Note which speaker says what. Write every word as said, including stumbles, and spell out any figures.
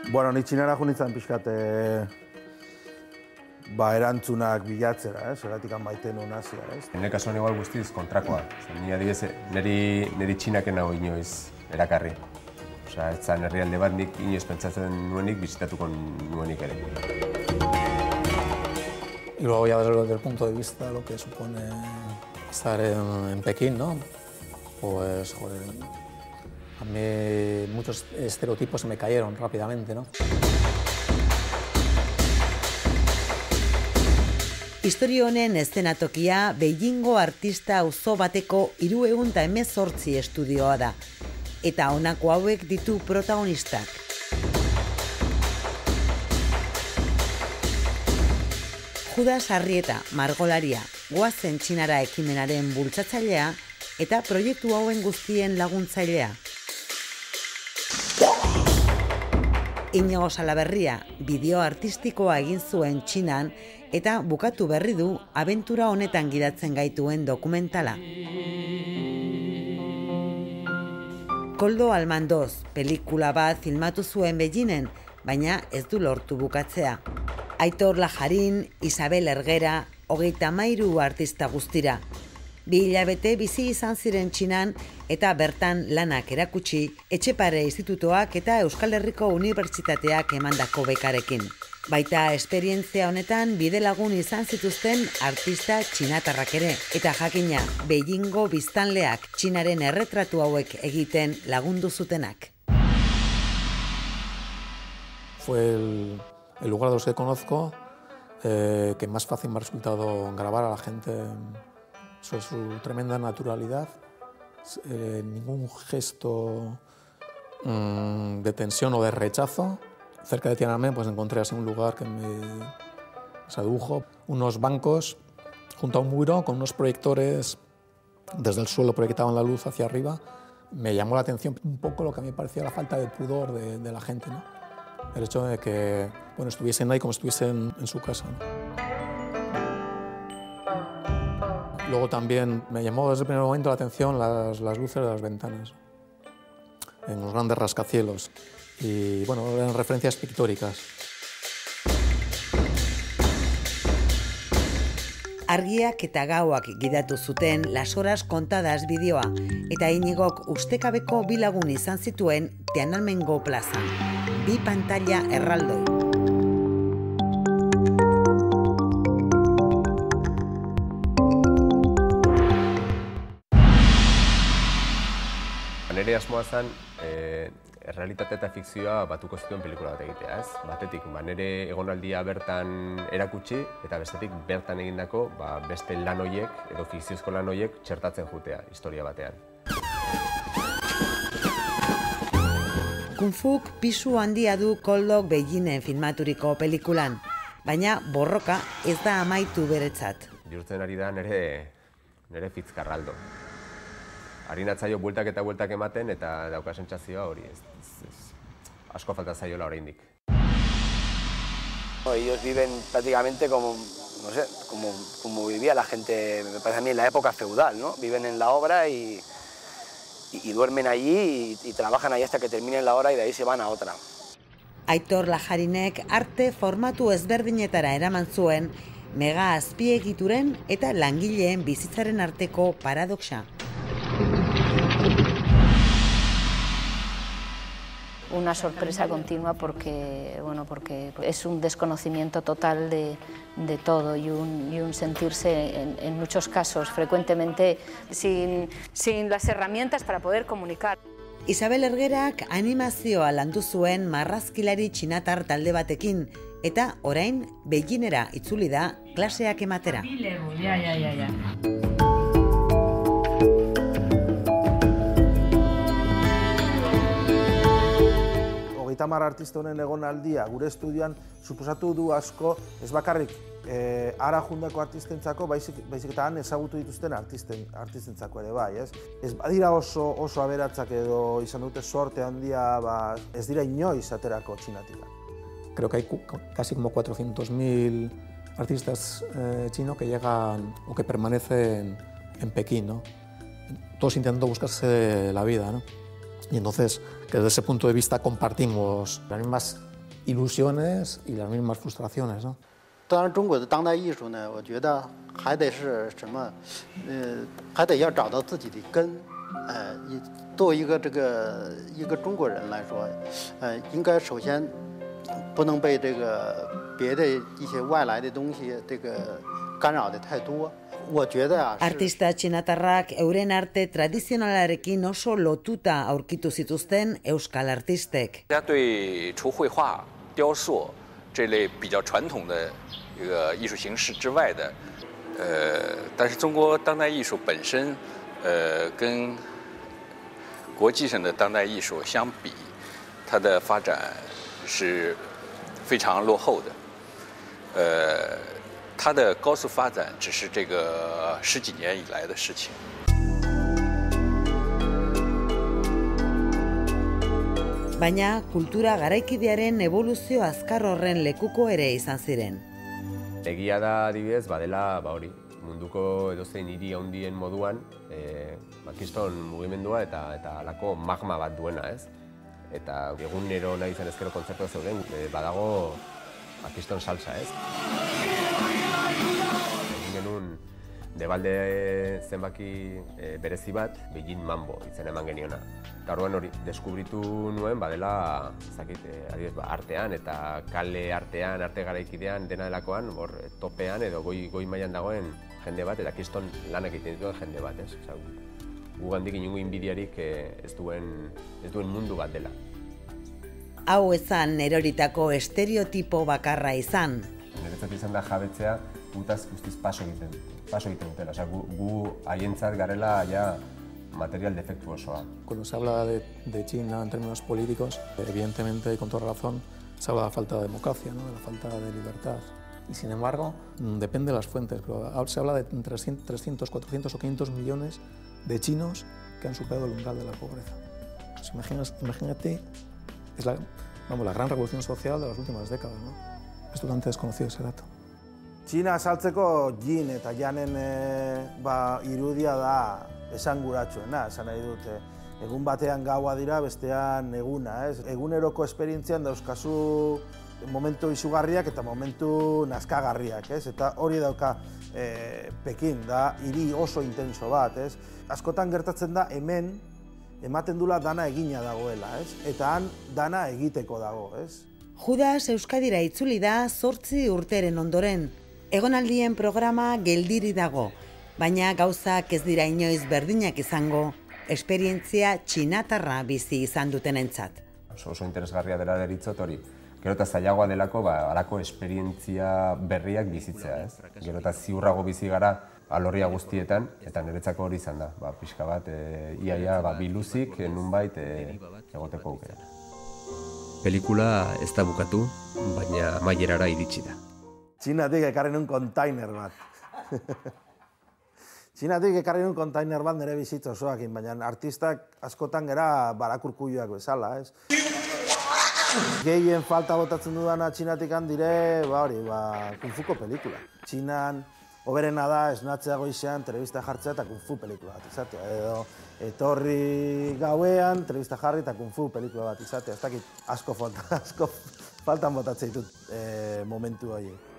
Speaker 1: Bueno, ni txinara jo nintzen pixkat ba, erantzunak bilatzera, zeratik maite nuen hasia.
Speaker 2: Nire kasuan igual guztiz kontrakoa. Ni adibidez, niri txinaken hau inoiz erakarri. Osa, ez zan herrialde bat nik inoiz pentsatzen nuenik, bizitatuko nuenik ere.
Speaker 3: Y luego ya desde el punto de vista lo que supone estar en, en Pekín, ¿no? Pues, joder, a mí muchos estereotipos se me cayeron rápidamente, ¿no?
Speaker 4: Historia honen eszenatokia Beijingo artista auzo bateko hirurehun eta hemezortzi estudioa da. Eta honako hauek ditu protagonistak. Judas Arrieta, margolaria, goazen Txinara ekimenaren bultzatzailea eta proiektu hauen guztien laguntzailea. Iñigo Salaberria, bideo artistikoa egin zuen Txinan eta bukatu berri du abentura honetan gidatzen gaituen dokumentala. Koldo Almandoz, pelikula bat filmatu zuen Beijingen, baina ez du lortu bukatzea. Aitor Lajarin, Isabel Ergera, hogeita hamairu artista guztira. Bi hilabete bizi izan ziren Txinan eta bertan lanak erakutsi, Etxepare Institutoak eta Euskal Herriko Unibertsitateak emandako bekarekin. Baita esperientzia honetan bide lagun izan zituzten artista txinatarrak ere, eta jakina Beijingo biztanleak Txinaren erretratu hauek egiten lagundu zutenak.
Speaker 3: Fue el, el lugar de los que conozco eh, que más fácil me ha resultado grabar a la gente sobre su tremenda naturalidad, eh, ningún gesto mmm, de tensión o de rechazo. Cerca de Tiananmen pues encontré así un lugar que me sedujo, unos bancos junto a un muro con unos proyectores, desde el suelo proyectaban la luz hacia arriba. Me llamó la atención un poco lo que a mí me parecía la falta de pudor de, de la gente, ¿no? El hecho de que bueno, estuviesen ahí como estuviesen en su casa, ¿no? Luego también me llamó desde el primer momento la atención las, las luces de las ventanas, en los grandes rascacielos. Y bueno, eran referencias pictóricas.
Speaker 4: Argiak eta gauak gidatu zuten Las Horas Contadas bideoa, eta Iñigok ustekabeko bi lagun izan zituen Tiananmengo plazan. Bi pantalla erraldoi.
Speaker 2: Nire asmoa zen, eh, errealitate eta fikzioa batuko zituen pelikula bat egitea, ez? Batetik, ba, nire egonaldia bertan erakutsi, eta bestetik bertan egindako ba, beste lan horiek edo fikziozko lan horiek txertatzen jutea historia batean.
Speaker 4: Kung Fuk pisu handia du Koldok Beijingen filmaturiko pelikulan, baina borroka ez da amaitu beretzat.
Speaker 2: Bihurtzen ari da nire, nire fitzkarraldo. Harinatzaio bueltak eta bueltak ematen eta dauka sentsazioa hori, ez, ez, ez, asko falta zaiola oraindik.
Speaker 5: Ellos viven prácticamente como, no sé, como, como vivía la gente, me parece a mí, en la época feudal, ¿no? Viven en la obra y, y, y duermen allí y, y trabajan ahí hasta que terminen la obra y de ahí se van a otra.
Speaker 4: Aitor Lajarinek arte formatu ezberdinetara eraman zuen mega azpiegituren eta langileen bizitzaren arteko paradoxa.
Speaker 6: Una sorpresa continua porque, bueno, porque es un desconocimiento total de, de todo y un, y un sentirse, en, en muchos casos, frecuentemente sin, sin las herramientas para poder comunicar.
Speaker 4: Isabel Ergerak animazioa landu zuen marrazkilari txinatar talde batekin eta orain Beijingera itzuli da klaseak ematera.
Speaker 7: Ja, ja, ja, ja.
Speaker 1: Tamar artista honen egonaldia gure estudioan suposatu du asko ez bakarrik eh, ara jundako artistentzako, baizik, baizik eta han ezagutu dituzten artisten, artistentzako ere bai, ez? Ez badira oso, oso aberatzak edo izan dute sorte handia, ba, ez dira inoiz aterako Txinatik.
Speaker 3: Creo que hay casi como cuatrocientos mil artistas eh, chinos que llegan o que permanecen en Pekín, ¿no? Todos intentando buscarse la vida, ¿no? Y entonces, que desde ese punto de vista compartimos las mismas ilusiones y las mismas frustraciones, ¿no?
Speaker 7: 当然，中国的当代艺术呢，我觉得还得是什么，呃，还得要找到自己的根，呃，一作为一个这个一个中国人来说，呃，应该首先不能被这个别的一些外来的东西这个干扰的太多。我觉得啊，
Speaker 4: artista txinatarrak euren arte tradizionalarekin oso lotuta aurkitu zituzten euskal artistek.
Speaker 8: 大家对除绘画、雕塑这类比较传统的一个艺术形式之外的，呃，但是中国当代艺术本身，呃，跟国际上的当代艺术相比，它的发展是非常落后的，呃，它的高速发展只是这个十几年以来的事情。
Speaker 4: Baina kultura garaikidearen eboluzio azkar horren lekuko ere izan ziren.
Speaker 2: Egia da adibidez, badela, ba hori, munduko edozein hiri handien moduan, e, ba, kriston mugimendua eta eta halako magma bat duena, ez? Eta egunero nahi izan ezkero kontzertua zeuden, e, badago ba, kriston salsa, ez? Egin genuen debalde zenbaki e, berezi bat, Beijing Mambo izen eman geniona. Eta orduan hori, deskubritu nuen badela, zakit, adibidez, ba, artean eta kale artean, arte garaikidean, dena delakoan, hor topean edo goi, goi mailan dagoen jende bat, eta kriston lanak egiten dituen jende bat, ez? Osa, gu gandik inungo inbidiarik ez duen, ez duen mundu bat dela.
Speaker 4: Hau ezan eroritako estereotipo bakarra izan.
Speaker 2: Niretzat izan da jabetzea, gutaz guztiz paso egiten, paso egiten dutela. Osa, gu, gu haientzat garela ja material defectuosoa.
Speaker 3: Cuando se habla de, de China en términos políticos, evidentemente y con toda razón, se habla de la falta de democracia, ¿no? De la falta de libertad. Y sin embargo, depende de las fuentes, pero se habla de trescientos, cuatrocientos o quinientos millones de chinos que han superado el umbral de la pobreza. Pues imaginas, imagínate, es la, vamos, la gran revolución social de las últimas décadas, ¿no? Es totalmente desconocido ese dato.
Speaker 1: Txina azaltzeko Jin eta Janen e, ba, irudia da esanguratsuena, esan nahi dute. Egun batean gaua dira, bestean eguna, ez? Eguneroko esperientzian dauzkazu momentu izugarriak eta momentu nazkagarriak, ez? Eta hori dauka e, Pekin, da hiri oso intenso bat, ez? Askotan gertatzen da hemen ematen dula dana egina dagoela, ez? Eta han dana egiteko dago, ez?
Speaker 4: Judas Euskadira itzuli da zortzi urteren ondoren. Egonaldien programa geldiri dago, baina gauzak ez dira inoiz berdinak izango, esperientzia txinatarra bizi izan dutenentzat.
Speaker 2: Oso, oso interesgarria dela deritzot hori. Gero eta zailagoa delako, ba, halako esperientzia berriak bizitzea, ez? Gero eta ziurrago bizi gara alorria guztietan, eta niretzako hori izan da. Ba, pixka bat, e, iaia ba, biluzik, nunbait e, egoteko aukera.
Speaker 9: Pelikula ez da bukatu, baina amaierara iritsi da.
Speaker 1: Txinatik ekarri nun kontainer bat. Txinatik ekarri nun kontainer bat nire bizitza osoakin, baina artistak askotan gera barakurkuioak bezala, ez? Gehien falta botatzen dudana Txinatik handire, ba hori, ba, kungfuko pelikula. Txinan, hoberena da, esnatzea goizean, telebista jartzea eta kungfu pelikula bat izatea. Edo, etorri gauean, telebista jarri eta kungfu pelikula bat izatea. Ez dakit asko faltan botatzen ditut momentu horiek.